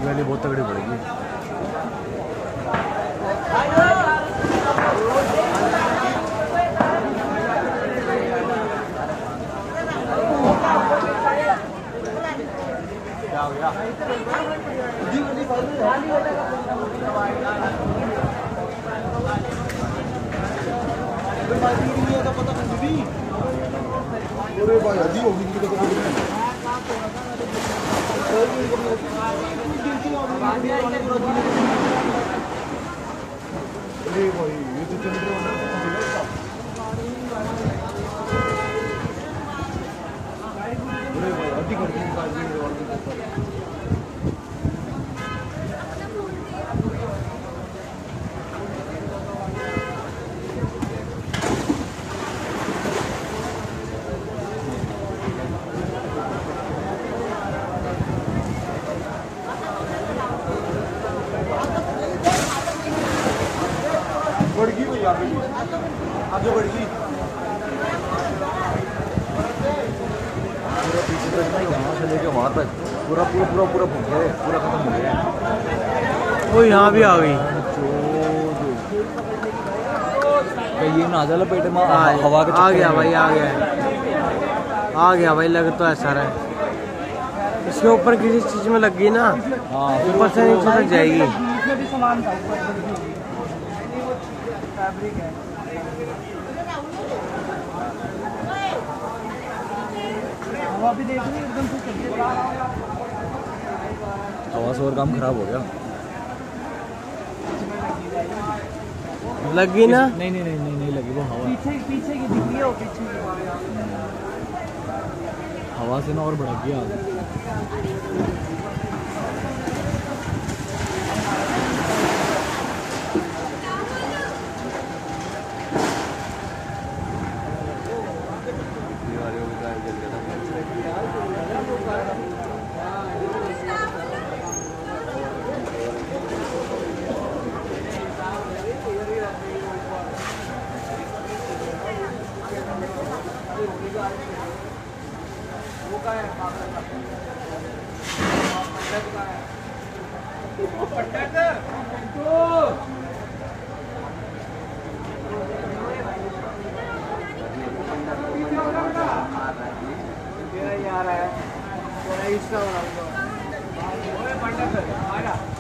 वाली बहुत तगड़ी पड़ेगी। क्या हो गया? अरे भाई अभी होगी तो अरे भाई ये तो चल रहा है अभी करती बढ़गी भैया आप जो बढ़गी पूरा पीछे तक नहीं यहाँ से लेके वहाँ तक पूरा पूरा पूरा पूरा भूख गया पूरा खत्म हो गया। वो यहाँ भी आ गई ये ना ज़्यादा पेट में हवा के आ गया भाई आ गया भाई लग तो ऐसा रहा है इसके ऊपर किसी चीज में लग गई ना। हाँ ऊपर से नीचे तक जाएगी। फैब्रिक है हवा भी देख रही एकदम से चल रही हवा से और काम खराब हो गया। लगी ना? नहीं लगी वो हवा पीछे की दिख रही है वो पीछे की हवा से ना और भड़क गया। यार है